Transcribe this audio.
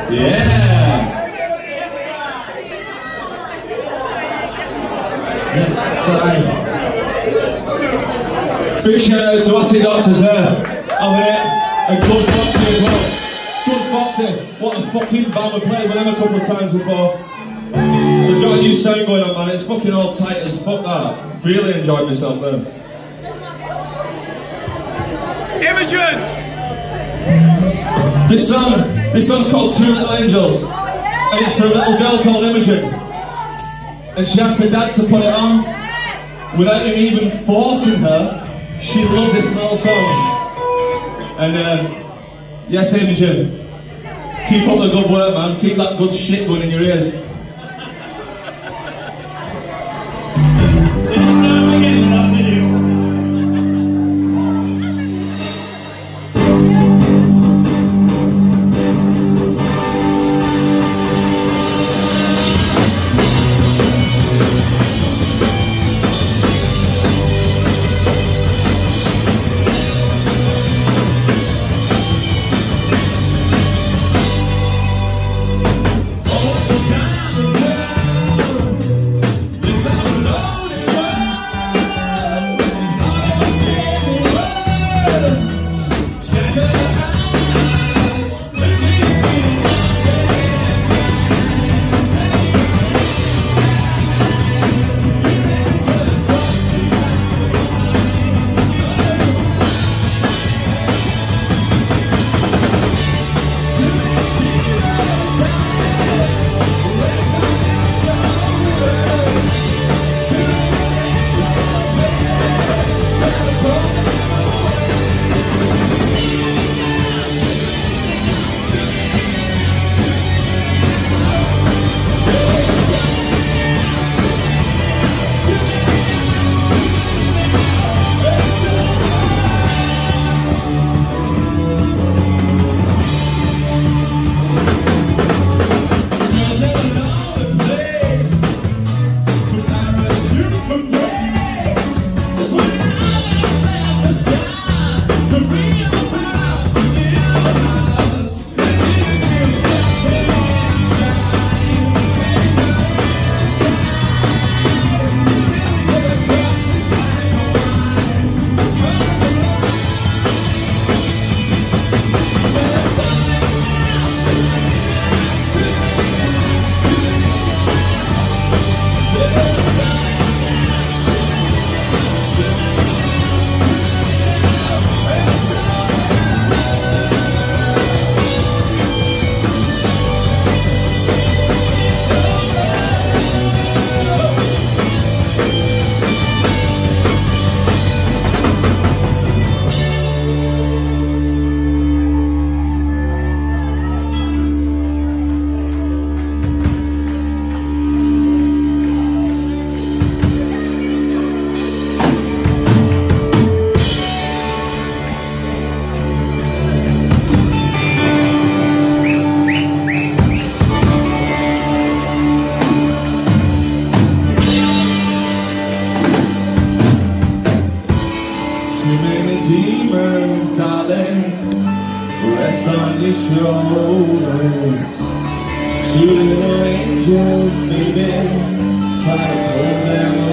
Yeah! Yes, sorry. Big shout out to Atty Doctors there, having it, and Good Foxy as well. Good Foxy, what a fucking band, we played with them a couple of times before. They've got a new sound going on, man, it's fucking all tight as fuck that. Really enjoyed myself then. Imogen! This song's called Two Little Angels, and it's for a little girl called Imogen. And she asked her dad to put it on, without him even forcing her. She loves this little song. And yes, Imogen, keep up the good work, man, keep that good shit going in your ears. Demons, darling, rest on your shoulder. Two little angels, baby, try to pull them